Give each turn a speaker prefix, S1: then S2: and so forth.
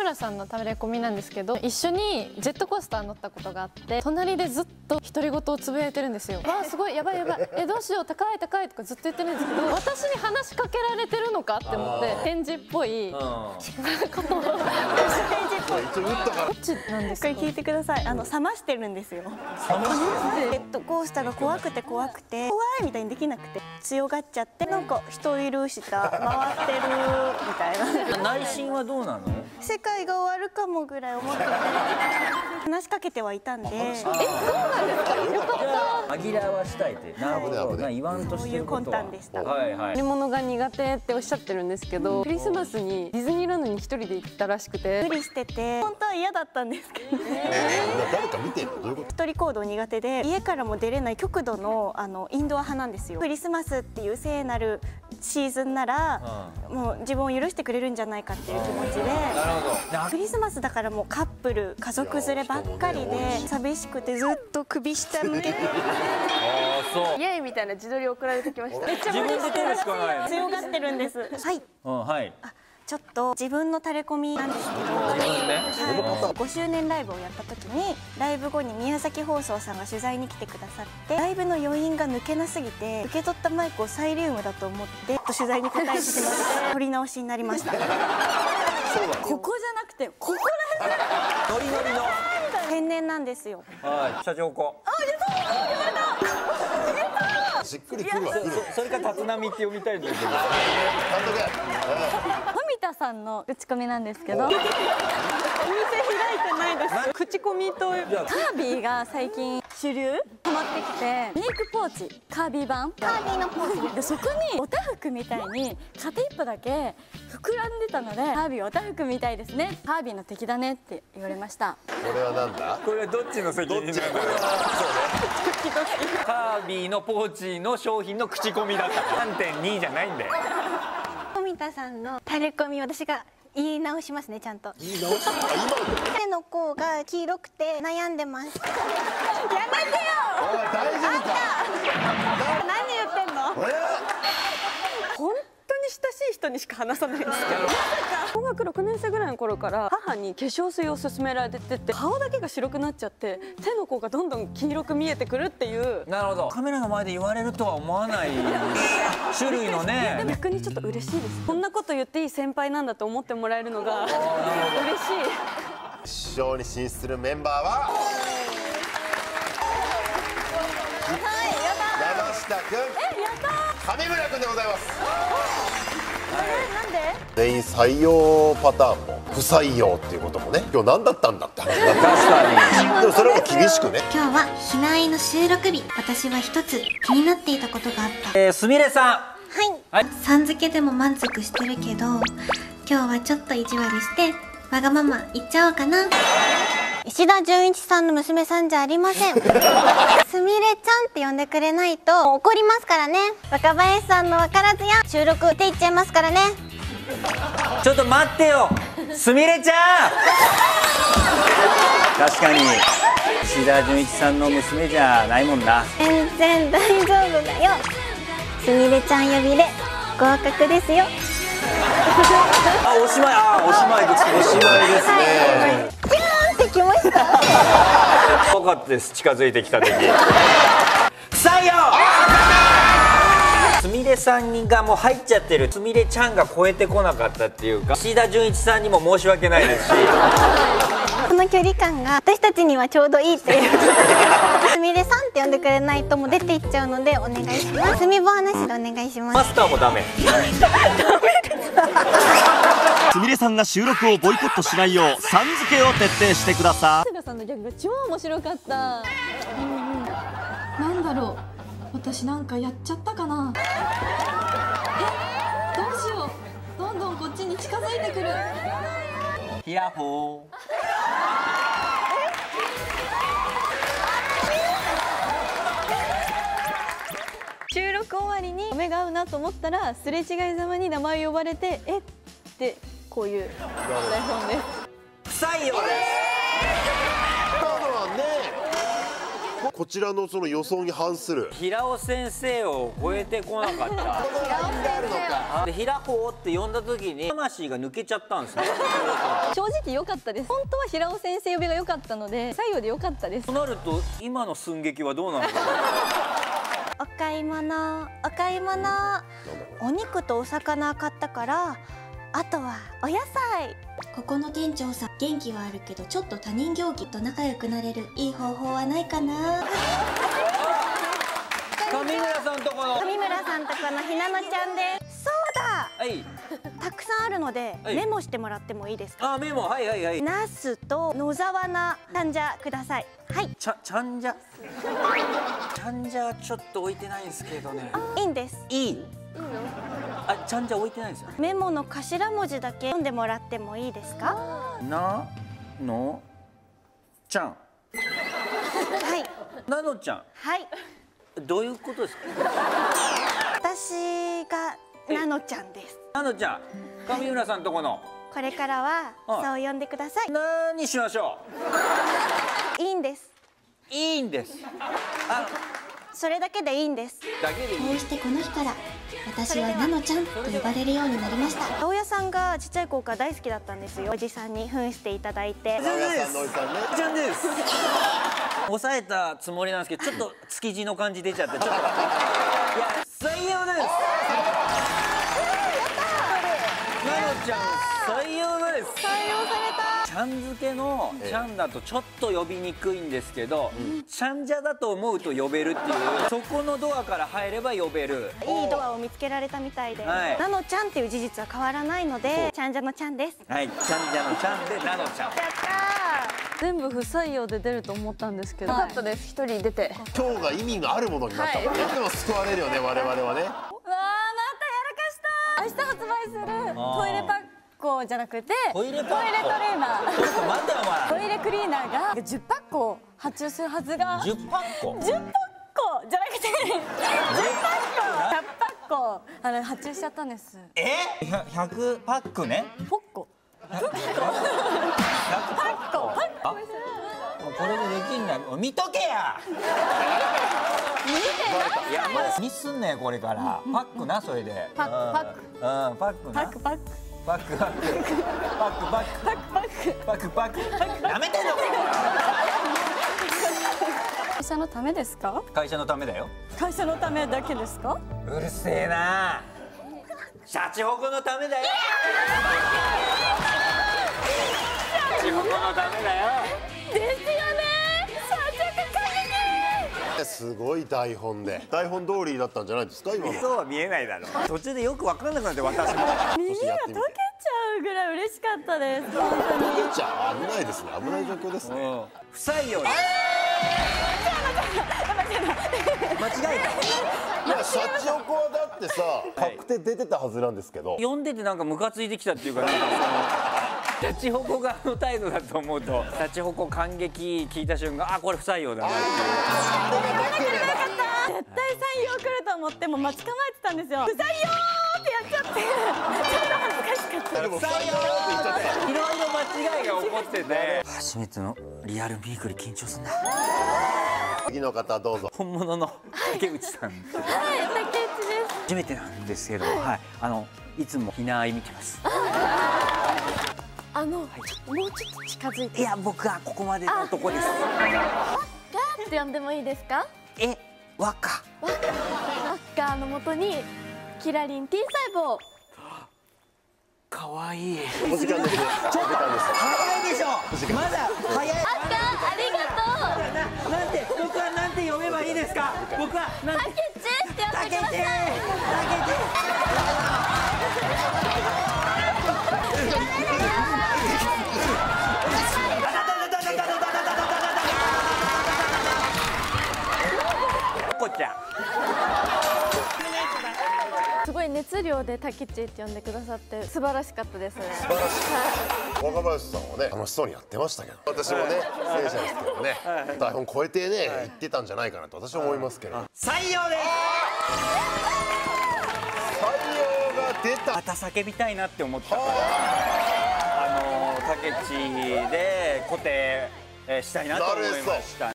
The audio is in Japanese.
S1: 村さんのタレコミなんですけど、一緒にジェットコースター乗ったことがあって、隣でずっと独り言をつぶやいてるんですよ。わあすごい、やばいやばい、どうしよう、高い高いとかずっと言ってるんですけど、私に話しかけられてるのかって思って、返事っぽいことを
S2: 一応言ったから。
S1: どっちなんですか？
S3: これ聞いてください。冷ましてるんですよ。ジェットコースターが怖くて怖いみたいにできなくて強がっちゃって、なんか人いる下回ってるみたいな。
S4: 内心はどうなの？
S3: 世界が終わるかもぐらい思ってて話しかけてはいたんで。
S1: そうなんですか？よかった。
S4: 紛らわしたいって。なるほど。言わんとしてることは。
S3: そういう魂胆でした。
S4: はいはい。
S1: 乗り物が苦手っておっしゃってるんですけど、クリスマスにディズニーランドに一人で行ったらしくて、
S3: 無理してて本当は嫌だったんですけど、
S2: 誰か見てるの？どういうこと？
S3: 一人行動苦手で家からも出れない極度のインドア派なんですよ。クリスマスっていう聖なるシーズンならもう自分を許してくれるんじゃないかっていう気持ちで、クリスマスだからもうカップル家族連ればっかりで寂しくてずっと首下向けて
S1: イエイみたいな自撮り送られてきました。めっちゃ
S4: 自分で撮るしかない。
S3: 強がってるんです。はい。
S4: はい。
S3: ちょっと自分のタレコミなんですけど、5周年ライブをやった時にライブ後に宮崎放送さんが取材に来てくださって、ライブの余韻が抜けなすぎて受け取ったマイクをサイリウムだと思って取材に答えてしまって撮り直しになりました。ここじゃなくてここら辺
S4: ノリノリの
S3: 天然なんですよ。
S4: はい、社長子。
S2: しっくりくるわ。
S4: それか立浪って読みたいんだけど。
S3: 富田さんの口コミなんですけど、お店開いてないです。口コミとカービィが最近主流ハマってきて、メイクポーチカービィ版、カービィのポーチで、そこにおたふくみたいに片一歩だけ膨らんでたので、カービィおたふくみたいですね、カービィの敵だねって言われました。
S2: これはなんだ？
S4: これはどっちの責任なの？カービィのポーチの商品の口コミだった。3.2 じゃないんだよ。
S5: 富田さんのタレコミ、私が言い直しますね、ちゃんと。
S2: 言い直し？
S5: 手の甲が黄色くて悩んでます。やめてよ。
S2: おい大丈夫か？
S3: 何言ってんの？本当に親しい人にしか話さないんですけど、小学6年生ぐらいの頃から母に化粧水を勧められてて、顔だけが白くなっちゃって手の甲がどんどん黄色く見えてくるっていう。
S4: なるほど。カメラの前で言われるとは思わない種類のね。
S3: 逆にちょっと嬉しいです。こんなこと言っていい先輩なんだと思ってもらえるのが嬉しい。
S2: 決勝に進出するメンバーは山下くん、上村くんでございます。
S3: なんで？
S2: 全員採用パターンも不採用っていうこともね、今日何だったんだって話になって。
S4: 確かに。
S2: でもそれも厳しくね。
S5: 今日はひなあいの収録日、私は一つ気になっていたことがあった。
S4: すみれさん。
S5: はい、さん付けでも満足してるけど、今日はちょっと意地悪してわがまま言っちゃおうかな。石田純一さんの娘さんじゃありません。すみれちゃんって呼んでくれないと怒りますからね。若林さんの分からずや収録って言っちゃいますからね。
S4: ちょっと待ってよ、すみれちゃん。確かに石田純一さんの娘じゃないもんな。
S5: 全然大丈夫だよ。すみれちゃん呼びで合格ですよ。
S4: あ、おしまい。おしまいです。おしまいですね。
S5: キューンってきました。
S4: 分かったです。近づいてきた時。不採用。すみれさんがもう入っちゃってる。すみれちゃんが超えてこなかったっていうか、石田純一さんにも申し訳ないですし。
S5: この距離感が私たちにはちょうどいいっていう。すみれさんって呼んでくれないともう出ていっちゃうのでお願いします。すみぼ話でお願いします。
S4: マスターもダメ。
S6: すみれさんが収録をボイコットしないようさん付けを徹底してください。
S1: 春日さんのギャグが超面白かった。
S7: なんだろう、私なんかやっちゃったかな。どうしよう、どんどんこっちに近づいてくる。
S4: ヒヤホー。
S3: 収録終わりに目が合うなと思ったら、すれ違いざまに名前呼ばれて、えってこういう台本です。
S4: 不採用です。
S2: だからね、 こちらのその予想に反する
S4: 平尾先生を超えてこなかったで平穂って呼んだ時に魂が抜けちゃったんですね
S3: 正直良かったです。本当は平尾先生呼びが良かったので採用で良かったです。
S4: となると今の寸劇はどうなのか
S5: お買い物お買い物、お肉とお魚買ったからあとはお野菜。ここの店長さん元気はあるけどちょっと他人行儀と仲良くなれるいい方法はないかな。
S4: 上村さんとこの
S5: 上村さんとこのひなのちゃんです。そうだ、
S4: はい
S5: たくさんあるので
S4: はい
S5: メモしてもらってもいいですか。
S4: あメモはいはいはい
S5: ナスと野沢菜なんじゃください。はい、
S4: ちゃんじゃちょっと置いてないんですけどね
S5: いいんです。
S4: いいあちゃんじゃ置いてないんですよ
S5: メモの頭文字だけ読んでもらってもいいですか。
S4: なのちゃん
S5: はい
S4: なのちゃん
S5: はい、
S4: どういうことですか
S5: 私がなのちゃんです。
S4: なのちゃん上村さんとこの
S5: これからはそう呼んでください。
S4: 何しましょ
S5: いいんです。
S4: ういいんですあ
S5: それだけでいいんです。
S4: だけでいい
S5: こうしてこの日から私はなのちゃんと呼ばれるようになりました。青屋さんがちっちゃい子から大好きだったんですよ。おじさんに扮していただいて。
S2: 青屋さんのおじさんね
S4: ちゃんです抑えたつもりなんですけどちょっと築地の感じ出ちゃってちょっといや採用ですなのちゃん採用です
S5: 採用された。
S4: ちゃん付けのちゃんだとちょっと呼びにくいんですけど、ちゃんじゃだと思うと呼べるっていうそこのドアから入れば呼べる
S5: いいドアを見つけられたみたいで、
S4: はい
S5: なのちゃんっていう事実は変わらないのでちゃんじゃのちゃんです。
S4: はいちゃんじゃのちゃんでなのちゃん
S5: やった
S3: 全部不採用で出ると思ったんですけど、
S1: よかったです。一人出て。
S2: 今日が意味があるものになったもんね、でも救われるよね我々はね。
S3: うわーまたやらかした。明日発売するトイレパッコじゃなくて
S4: トイレパッコ
S3: トイレトレーナー
S4: ちょっと待ってお
S3: トイレクリーナーが10パッコ発注するはずが
S4: 前10パッコ
S3: 10パッコじゃなくて10パッコ発注しちゃったんです。
S4: 100パックね
S3: ポッコ
S4: 100パッコあこれでできんだ見とけやいやまだミスんなよこれからパックなそれで
S1: パック
S4: パックな
S3: パックパック
S4: パックパックパックパックパックなめてんの
S3: 会社のためですか？
S4: 会社のためだよ
S3: 会社のためだけですか？
S4: うるせえなシャチホコのためだよシャチホコのためだよ
S3: ですよね。社長が
S2: すごい台本で台本通りだったんじゃないですか今の。
S4: そうは見えないだろ途中でよく分かんなくなって私も
S3: 耳が溶けちゃうぐらい嬉しかったです。本当に
S2: 溶けちゃう危ないですね危ない状況ですね。
S4: 不採用です間違え
S2: いやシャチホコはだってさ確定出てたはずなんですけど、
S4: た読んでてなんかムカついてきたっていうかなんかシャチホコがあの態度だと思うとシャチホコ感激聞いた瞬間あこれ不採用だなっていう
S3: 絶対採用来ると思ってもう待ち構えてたんですよ。不採用ってやっちゃってちょっと恥ずかしかった。
S2: でも採用って言っちゃった。
S4: いろいろ間違いが起こってて初めてのリアルミークリ緊張すんな
S2: 次の方どうぞ。
S4: 本物の竹内さん
S3: はい、竹内です。
S4: 初めてなんですけどはいいつもひなあい見てます
S1: もうちょっと近づいて。
S4: いや僕はここまでの男です
S1: ガーって呼んでもいいですか？
S4: ワッカ
S1: ワッカーのもとにキラリン T 細胞。
S4: かわいい
S2: お時間です。ちょっと
S4: 早いでしょまだ早い
S1: ワッカーありがとう。
S4: なんて僕はなんて読めばいいですか僕はなんて
S1: タケチって呼んでください。
S4: タケチこちゃん
S1: すごい熱量でタケチって呼んでくださって素晴らしかったです。
S2: 素晴らしい。若林さんはね楽しそうにやってましたけど私もね出演者ですけどね台本超えてね言ってたんじゃないかなと私は思いますけど。
S4: 採用です
S2: 採用が出た。
S4: また叫びたいなって思ったからタケチで固定したいなと思いました